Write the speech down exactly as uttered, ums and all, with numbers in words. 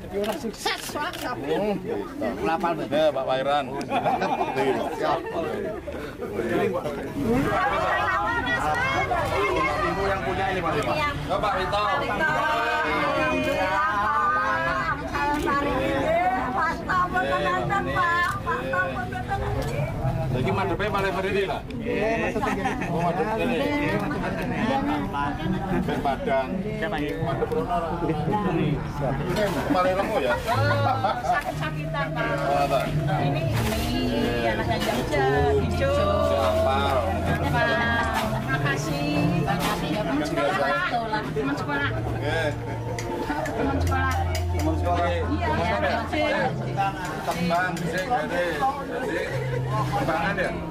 Sukses Pak. Lapal ya Pak Wairan. Siap. Ibu yang punya ini Mas Pak. Ya Pak Wito. Alhamdulillah Pak. Pasta pengantin Pak. Pasta pengantin. Lagi madepnya paling berdiri lah. Oh madep ini. Ben Padang. Madep Rono. Paling lemu ya. Sakit-sakitan Pak. Ini ini anaknya Jogja, hijau. Ampal. Makasih. Teman sekolah Pak. Teman sekolah. Teman sekolah. Teman sekolah. Iya, Tembang, sih, jadi, jadi, tembangan ya?